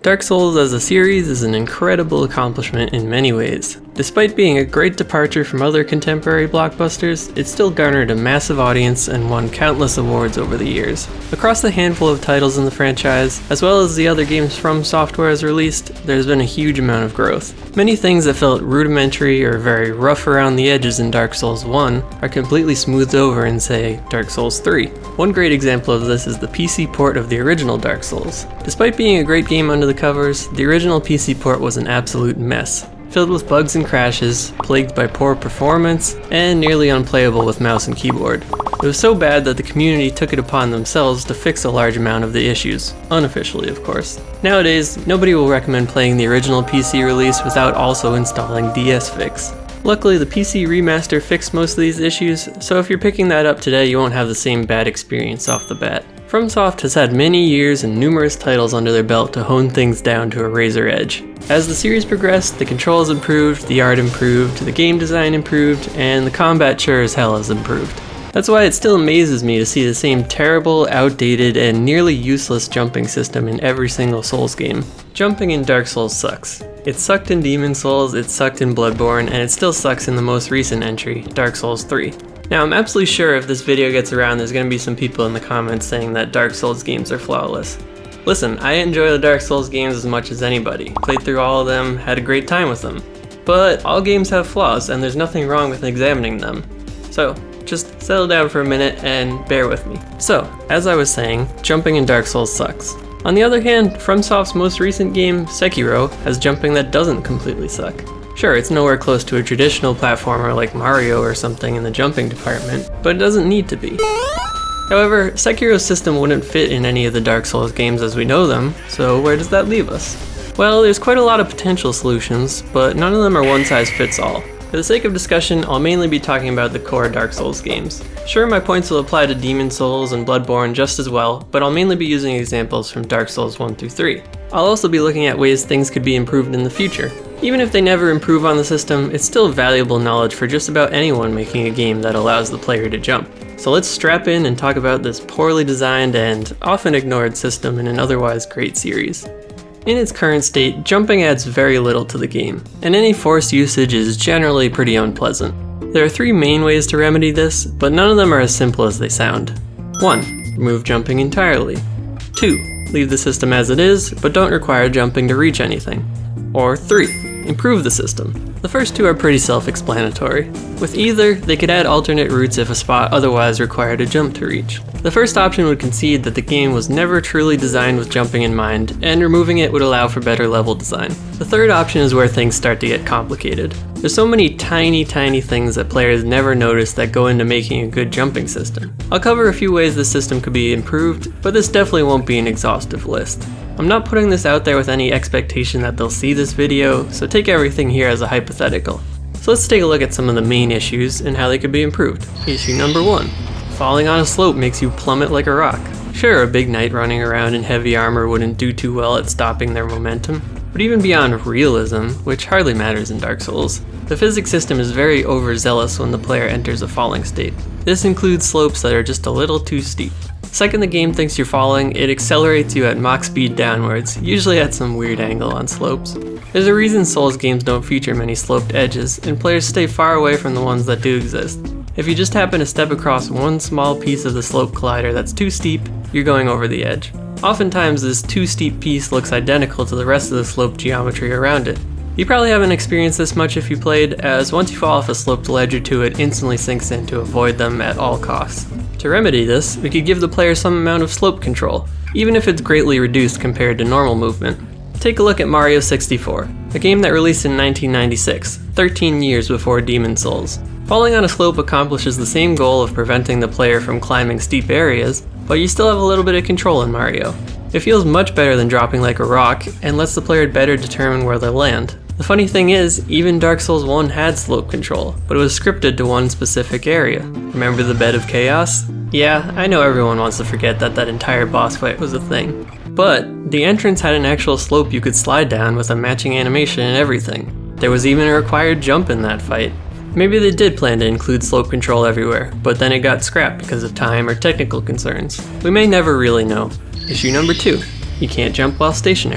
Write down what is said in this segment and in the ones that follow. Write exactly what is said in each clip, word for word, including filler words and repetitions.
Dark Souls as a series is an incredible accomplishment in many ways. Despite being a great departure from other contemporary blockbusters, it still garnered a massive audience and won countless awards over the years. Across the handful of titles in the franchise, as well as the other games From Software has released, there's been a huge amount of growth. Many things that felt rudimentary or very rough around the edges in Dark Souls one are completely smoothed over in, say, Dark Souls three. One great example of this is the P C port of the original Dark Souls. Despite being a great game under the covers, the original P C port was an absolute mess, filled with bugs and crashes, plagued by poor performance, and nearly unplayable with mouse and keyboard. It was so bad that the community took it upon themselves to fix a large amount of the issues, unofficially of course. Nowadays, nobody will recommend playing the original P C release without also installing D S Fix. Luckily, the P C remaster fixed most of these issues, so if you're picking that up today, you won't have the same bad experience off the bat. FromSoft has had many years and numerous titles under their belt to hone things down to a razor edge. As the series progressed, the controls improved, the art improved, the game design improved, and the combat sure as hell has improved. That's why it still amazes me to see the same terrible, outdated, and nearly useless jumping system in every single Souls game. Jumping in Dark Souls sucks. It sucked in Demon Souls, it sucked in Bloodborne, and it still sucks in the most recent entry, Dark Souls three. Now, I'm absolutely sure if this video gets around, there's gonna be some people in the comments saying that Dark Souls games are flawless. Listen, I enjoy the Dark Souls games as much as anybody. Played through all of them, had a great time with them. But all games have flaws, and there's nothing wrong with examining them. So, just settle down for a minute and bear with me. So, as I was saying, jumping in Dark Souls sucks. On the other hand, FromSoft's most recent game, Sekiro, has jumping that doesn't completely suck. Sure, it's nowhere close to a traditional platformer like Mario or something in the jumping department, but it doesn't need to be. However, Sekiro's system wouldn't fit in any of the Dark Souls games as we know them, so where does that leave us? Well, there's quite a lot of potential solutions, but none of them are one size fits all. For the sake of discussion, I'll mainly be talking about the core Dark Souls games. Sure, my points will apply to Demon Souls and Bloodborne just as well, but I'll mainly be using examples from Dark Souls one through three. I'll also be looking at ways things could be improved in the future. Even if they never improve on the system, it's still valuable knowledge for just about anyone making a game that allows the player to jump. So let's strap in and talk about this poorly designed and often ignored system in an otherwise great series. In its current state, jumping adds very little to the game, and any forced usage is generally pretty unpleasant. There are three main ways to remedy this, but none of them are as simple as they sound. one. Remove jumping entirely. two. Leave the system as it is, but don't require jumping to reach anything. Or three. Improve the system. The first two are pretty self-explanatory. With either, they could add alternate routes if a spot otherwise required a jump to reach. The first option would concede that the game was never truly designed with jumping in mind, and removing it would allow for better level design. The third option is where things start to get complicated. There's so many tiny, tiny things that players never notice that go into making a good jumping system. I'll cover a few ways this system could be improved, but this definitely won't be an exhaustive list. I'm not putting this out there with any expectation that they'll see this video, so take everything here as a hypothetical. So let's take a look at some of the main issues and how they could be improved. Issue number one. Falling on a slope makes you plummet like a rock. Sure, a big knight running around in heavy armor wouldn't do too well at stopping their momentum, but even beyond realism, which hardly matters in Dark Souls, the physics system is very overzealous when the player enters a falling state. This includes slopes that are just a little too steep. The second the game thinks you're falling, it accelerates you at Mach speed downwards, usually at some weird angle on slopes. There's a reason Souls games don't feature many sloped edges, and players stay far away from the ones that do exist. If you just happen to step across one small piece of the slope collider that's too steep, you're going over the edge. Oftentimes this too steep piece looks identical to the rest of the slope geometry around it. You probably haven't experienced this much if you played, as once you fall off a sloped ledge or two, it instantly sinks in to avoid them at all costs. To remedy this, we could give the player some amount of slope control, even if it's greatly reduced compared to normal movement. Take a look at Mario sixty-four, a game that released in nineteen ninety-six, thirteen years before Demon Souls. Falling on a slope accomplishes the same goal of preventing the player from climbing steep areas, but you still have a little bit of control in Mario. It feels much better than dropping like a rock, and lets the player better determine where they'll land. The funny thing is, even Dark Souls one had slope control, but it was scripted to one specific area. Remember the Bed of Chaos? Yeah, I know everyone wants to forget that that entire boss fight was a thing. But the entrance had an actual slope you could slide down with a matching animation and everything. There was even a required jump in that fight. Maybe they did plan to include slope control everywhere, but then it got scrapped because of time or technical concerns. We may never really know. Issue number two. You can't jump while stationary.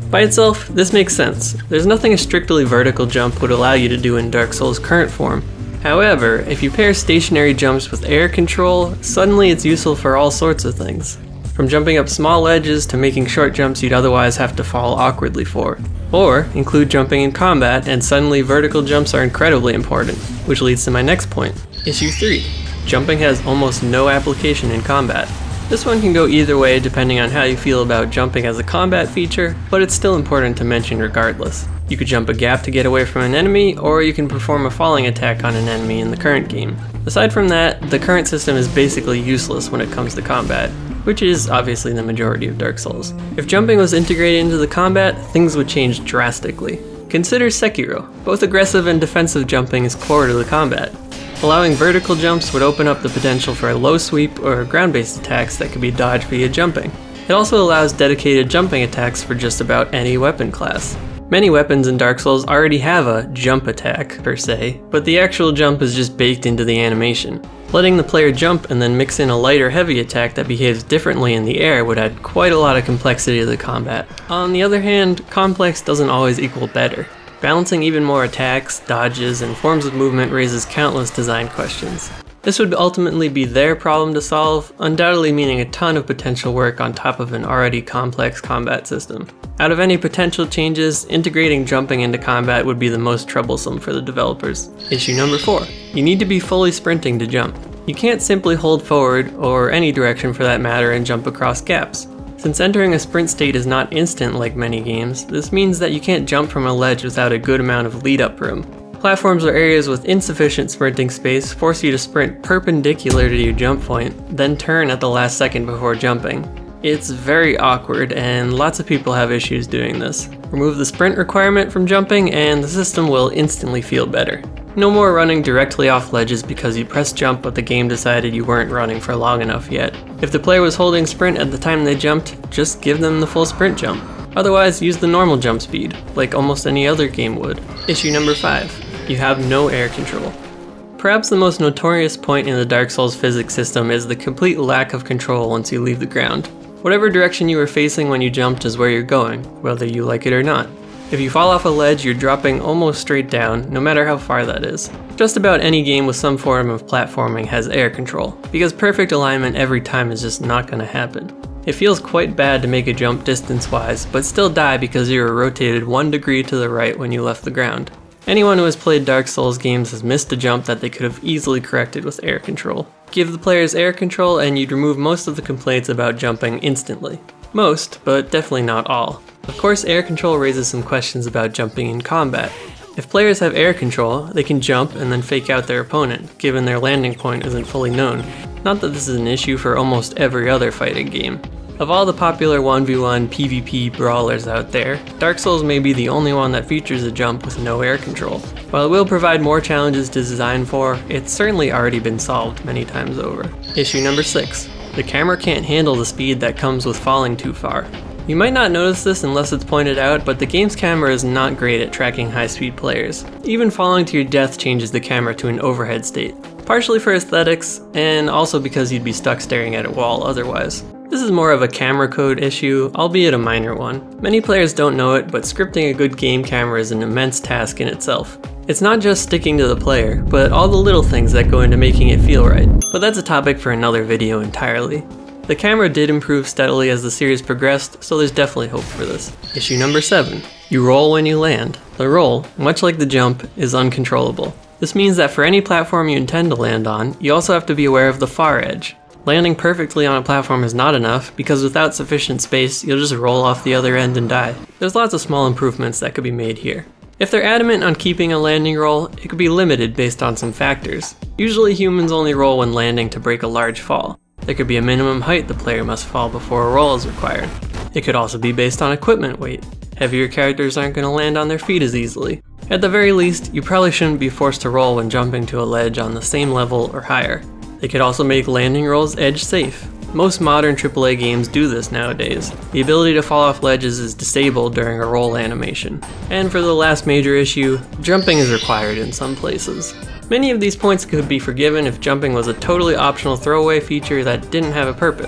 By itself, this makes sense. There's nothing a strictly vertical jump would allow you to do in Dark Souls' current form. However, if you pair stationary jumps with air control, suddenly it's useful for all sorts of things. From jumping up small ledges to making short jumps you'd otherwise have to fall awkwardly for. Or include jumping in combat and suddenly vertical jumps are incredibly important, which leads to my next point. Issue three. Jumping has almost no application in combat. This one can go either way depending on how you feel about jumping as a combat feature, but it's still important to mention regardless. You could jump a gap to get away from an enemy, or you can perform a falling attack on an enemy in the current game. Aside from that, the current system is basically useless when it comes to combat, which is obviously the majority of Dark Souls. If jumping was integrated into the combat, things would change drastically. Consider Sekiro. Both aggressive and defensive jumping is core to the combat. Allowing vertical jumps would open up the potential for low sweep or ground-based attacks that could be dodged via jumping. It also allows dedicated jumping attacks for just about any weapon class. Many weapons in Dark Souls already have a jump attack, per se, but the actual jump is just baked into the animation. Letting the player jump and then mix in a light or heavy attack that behaves differently in the air would add quite a lot of complexity to the combat. On the other hand, complex doesn't always equal better. Balancing even more attacks, dodges, and forms of movement raises countless design questions. This would ultimately be their problem to solve, undoubtedly meaning a ton of potential work on top of an already complex combat system. Out of any potential changes, integrating jumping into combat would be the most troublesome for the developers. Issue number four. You need to be fully sprinting to jump. You can't simply hold forward, or any direction for that matter, and jump across gaps. Since entering a sprint state is not instant like many games, this means that you can't jump from a ledge without a good amount of lead-up room. Platforms or areas with insufficient sprinting space force you to sprint perpendicular to your jump point, then turn at the last second before jumping. It's very awkward, and lots of people have issues doing this. Remove the sprint requirement from jumping and the system will instantly feel better. No more running directly off ledges because you pressed jump but the game decided you weren't running for long enough yet. If the player was holding sprint at the time they jumped, just give them the full sprint jump. Otherwise, use the normal jump speed, like almost any other game would. Issue number five. You have no air control. Perhaps the most notorious point in the Dark Souls physics system is the complete lack of control once you leave the ground. Whatever direction you were facing when you jumped is where you're going, whether you like it or not. If you fall off a ledge, you're dropping almost straight down, no matter how far that is. Just about any game with some form of platforming has air control, because perfect alignment every time is just not going to happen. It feels quite bad to make a jump distance-wise, but still die because you were rotated one degree to the right when you left the ground. Anyone who has played Dark Souls games has missed a jump that they could have easily corrected with air control. Give the players air control and you'd remove most of the complaints about jumping instantly. Most, but definitely not all. Of course, air control raises some questions about jumping in combat. If players have air control, they can jump and then fake out their opponent, given their landing point isn't fully known. Not that this is an issue for almost every other fighting game. Of all the popular one v one PvP brawlers out there, Dark Souls may be the only one that features a jump with no air control. While it will provide more challenges to design for, it's certainly already been solved many times over. Issue number six. The camera can't handle the speed that comes with falling too far. You might not notice this unless it's pointed out, but the game's camera is not great at tracking high-speed players. Even falling to your death changes the camera to an overhead state. Partially for aesthetics, and also because you'd be stuck staring at a wall otherwise. This is more of a camera code issue, albeit a minor one. Many players don't know it, but scripting a good game camera is an immense task in itself. It's not just sticking to the player, but all the little things that go into making it feel right. But that's a topic for another video entirely. The camera did improve steadily as the series progressed, so there's definitely hope for this. Issue number seven. You roll when you land. The roll, much like the jump, is uncontrollable. This means that for any platform you intend to land on, you also have to be aware of the far edge. Landing perfectly on a platform is not enough, because without sufficient space, you'll just roll off the other end and die. There's lots of small improvements that could be made here. If they're adamant on keeping a landing roll, it could be limited based on some factors. Usually humans only roll when landing to break a large fall. There could be a minimum height the player must fall before a roll is required. It could also be based on equipment weight. Heavier characters aren't going to land on their feet as easily. At the very least, you probably shouldn't be forced to roll when jumping to a ledge on the same level or higher. They could also make landing rolls edge safe. Most modern triple A games do this nowadays. The ability to fall off ledges is disabled during a roll animation. And for the last major issue, jumping is required in some places. Many of these points could be forgiven if jumping was a totally optional throwaway feature that didn't have a purpose.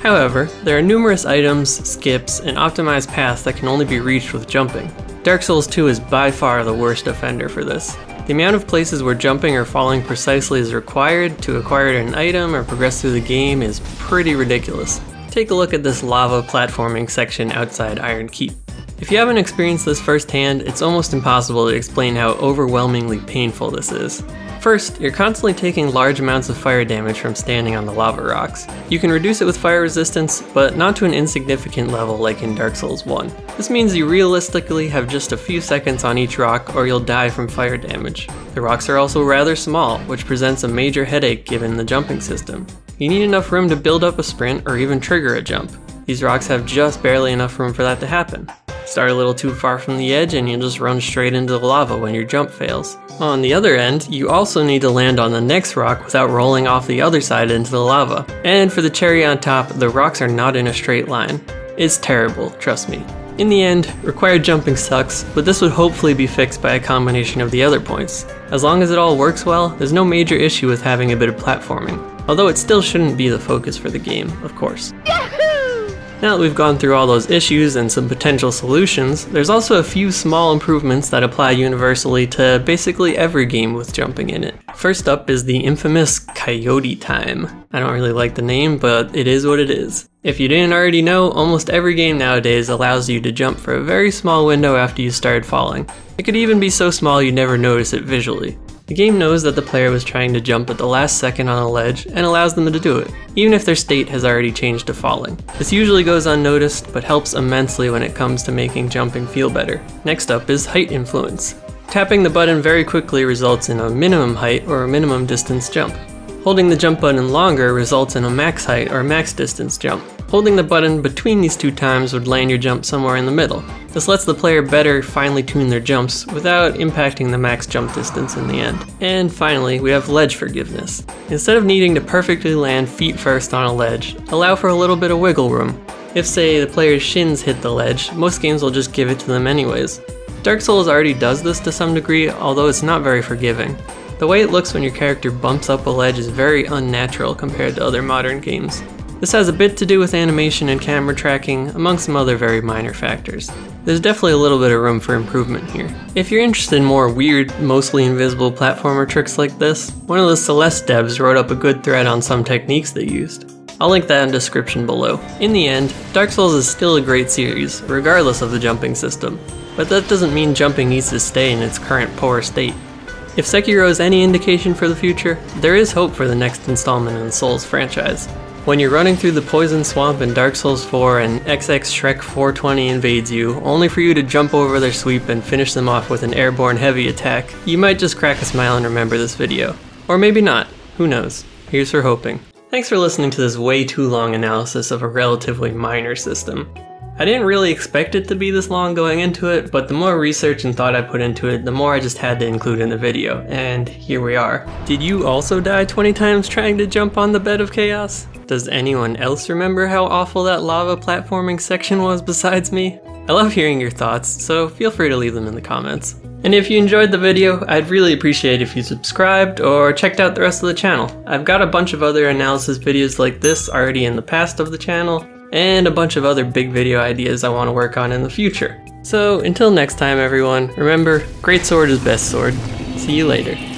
However, there are numerous items, skips, and optimized paths that can only be reached with jumping. Dark Souls two is by far the worst offender for this. The amount of places where jumping or falling precisely is required to acquire an item or progress through the game is pretty ridiculous. Take a look at this lava platforming section outside Iron Keep. If you haven't experienced this firsthand, it's almost impossible to explain how overwhelmingly painful this is. First, you're constantly taking large amounts of fire damage from standing on the lava rocks. You can reduce it with fire resistance, but not to an insignificant level like in Dark Souls one. This means you realistically have just a few seconds on each rock or you'll die from fire damage. The rocks are also rather small, which presents a major headache given the jumping system. You need enough room to build up a sprint or even trigger a jump. These rocks have just barely enough room for that to happen. Start a little too far from the edge and you'll just run straight into the lava when your jump fails. On the other end, you also need to land on the next rock without rolling off the other side into the lava. And for the cherry on top, the rocks are not in a straight line. It's terrible, trust me. In the end, required jumping sucks, but this would hopefully be fixed by a combination of the other points. As long as it all works well, there's no major issue with having a bit of platforming. Although it still shouldn't be the focus for the game, of course. Now that we've gone through all those issues and some potential solutions, there's also a few small improvements that apply universally to basically every game with jumping in it. First up is the infamous Coyote Time. I don't really like the name, but it is what it is. If you didn't already know, almost every game nowadays allows you to jump for a very small window after you started falling. It could even be so small you'd never notice it visually. The game knows that the player was trying to jump at the last second on a ledge and allows them to do it, even if their state has already changed to falling. This usually goes unnoticed, but helps immensely when it comes to making jumping feel better. Next up is height influence. Tapping the button very quickly results in a minimum height or a minimum distance jump. Holding the jump button longer results in a max height or max distance jump. Holding the button between these two times would land your jump somewhere in the middle. This lets the player better finely tune their jumps without impacting the max jump distance in the end. And finally, we have ledge forgiveness. Instead of needing to perfectly land feet first on a ledge, allow for a little bit of wiggle room. If, say, the player's shins hit the ledge, most games will just give it to them anyways. Dark Souls already does this to some degree, although it's not very forgiving. The way it looks when your character bumps up a ledge is very unnatural compared to other modern games. This has a bit to do with animation and camera tracking, among some other very minor factors. There's definitely a little bit of room for improvement here. If you're interested in more weird, mostly invisible platformer tricks like this, one of the Celeste devs wrote up a good thread on some techniques they used. I'll link that in the description below. In the end, Dark Souls is still a great series, regardless of the jumping system, but that doesn't mean jumping needs to stay in its current poor state. If Sekiro is any indication for the future, there is hope for the next installment in the Souls franchise. When you're running through the Poison Swamp in Dark Souls four and X X Shrek four twenty invades you, only for you to jump over their sweep and finish them off with an airborne heavy attack, you might just crack a smile and remember this video. Or maybe not, who knows. Here's for hoping. Thanks for listening to this way too long analysis of a relatively minor system. I didn't really expect it to be this long going into it, but the more research and thought I put into it, the more I just had to include in the video, and here we are. Did you also die twenty times trying to jump on the bed of chaos? Does anyone else remember how awful that lava platforming section was besides me? I love hearing your thoughts, so feel free to leave them in the comments. And if you enjoyed the video, I'd really appreciate if you subscribed or checked out the rest of the channel. I've got a bunch of other analysis videos like this already in the past of the channel, and a bunch of other big video ideas I want to work on in the future. So until next time everyone, remember, great sword is best sword. See you later.